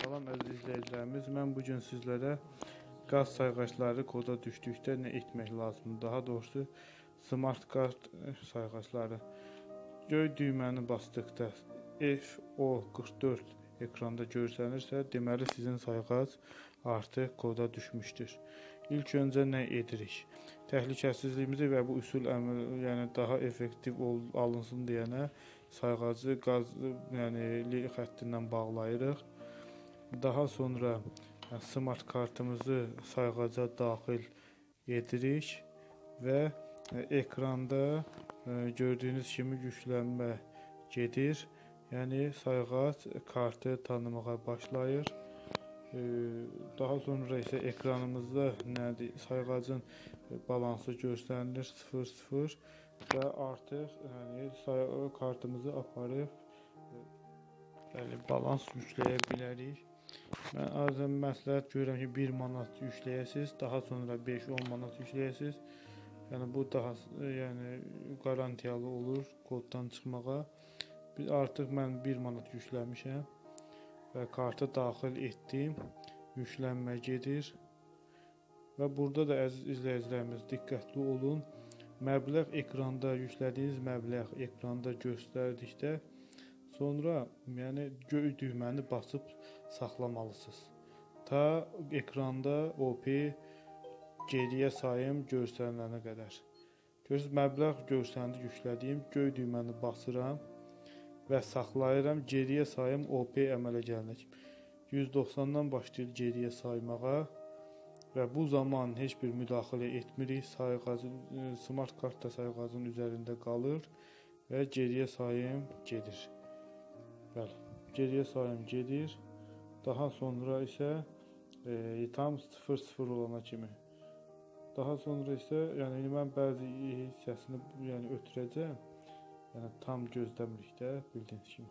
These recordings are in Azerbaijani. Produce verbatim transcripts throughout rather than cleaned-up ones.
Salam əziz izləyicilərimiz, mən bugün sizlərə qaz sayğacları koda düşdükdə nə etmək lazımdır? Daha doğrusu, smart kart sayğacları göy düyməni basdıqda F O qırx dörd ekranda görsənirsə, deməli sizin sayğac artıq koda düşmüşdür. İlk öncə nə edirik? Təhlükəsizliyimizi və bu üsul əməl, yəni daha effektiv ol, alınsın deyənə sayğacı qaz yəni xəttindən bağlayırıq. Daha sonra smart kartımızı sayğaca daxil edirik və ekranda gördüyünüz kimi yüklənmə gedir. Yəni sayğac kartı tanımağa başlayır. Daha sonra isə ekranımızda nədir? Sayğacın balansı göstərilir sıfır sıfır və artıq yəni kartımızı aparıb bəli balans yükləyə bilərik. Mən azən məsləhət görürəm ki, bir manat yükləyəsiniz, daha sonra beş on manat yükləyəsiniz. Yəni bu daha yəni qarantiyalı olur koddan çıxmağa. Biz artıq mən bir manat yükləmişəm və kartı daxil etdim. Yüklənmə gedir. Və burada da əziz izləyicilərimiz diqqətli olun. Məbləğ ekranda yüklədiyiniz məbləğ ekranda göstərdikdə sonra yəni göy düyməni basıb saxlamalısınız. Ta ekranda O P geriyə sayım göstərilənə qədər. Görürsünüz, məbləğ göstərəndə yüklədiyim göy düyməni basıram və saxlayıram. Geriyə sayım O P əmələ gəlinə kimi. yüz doxsandan başlayır geriyə saymağa və bu zaman heç bir müdaxilə etmirik. Sayğacın, smart kartda sayğacın üzərində qalır və geriyə sayım gedir. Bəli, geriyə sayım gedir. Daha sonra isə e, tam sıfır sıfır olana kimi. Daha sonra isə yəni mən bəzi hissəsini yəni ötürəcəm. Yəni tam gözləmirikdə bildiyiniz kimi.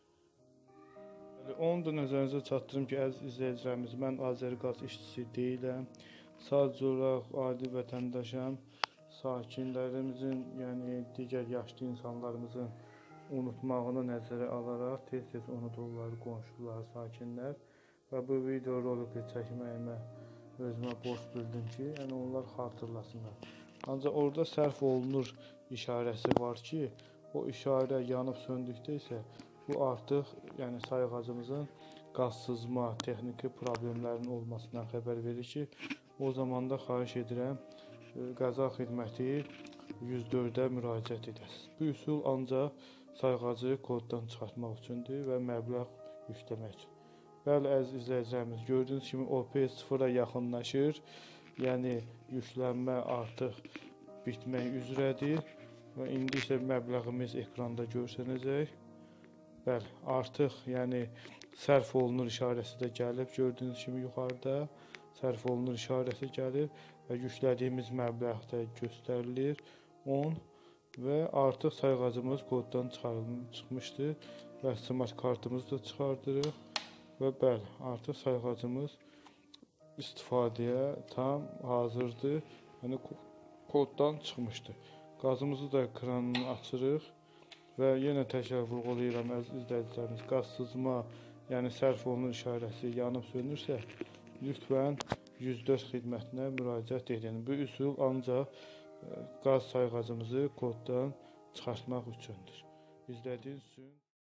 Onu da nəzərinizə çatdırım ki, əziz izləyicilərimiz, mən Azərqaz işçisi deyiləm. Sadəcə olaraq adi vətəndaşam. Sakinlərimizin, yəni digər yaşlı insanlarımızın unutmağını nəzərə alaraq tez-tez unudurlar qonşular, sakinlər və bu video roliki çəkməyimə özümə borc bildim ki, yəni onlar xatırlasınlar. Ancaq orada sərf olunur işarəsi var ki, o işarə yanıb söndükdə isə bu artıq yəni sayğacımızın qaz sızma, texniki problemlərinin olmasından xəbər verir ki, o zaman da xahiş edirəm qəza xidməti yüz dördə müraciət edəsiniz. Bu üsul ancaq sayğacı koddan çıxartmaq üçündür və məbləğ yükləmək üçün. Bəli, əziz izləyicilərimiz, gördüyünüz kimi O P sıfıra yaxınlaşır. Yəni yüklənmə artıq bitmək üzrədir və indi isə məbləğimiz ekranda görsənəcək. Bəli, artıq yəni sərf olunur işarəsi də gəlib. Gördüyünüz kimi yuxarıda sərf olunur işarəsi gəlib və yüklədiyimiz məbləğ də göstərilir on və artıq sayğacımız koddan çıxmışdır və smart kartımızı da çıxardırıq və bəli, artıq sayğacımız istifadəyə tam hazırdır. Yəni koddan çıxmışdır. Qazımızı da kranını açırıq və yenə təkrar vurğulayıram əziz izləyicilərimiz, qaz sızma, yəni sərf olunur işarəsi yanıb sönürsə, lütfən yüz dörd xidmətinə müraciət edin. Bu üsul ancaq qaz sayğacımızı koddan çıxartmaq üçündür. İzlədiyiniz üçün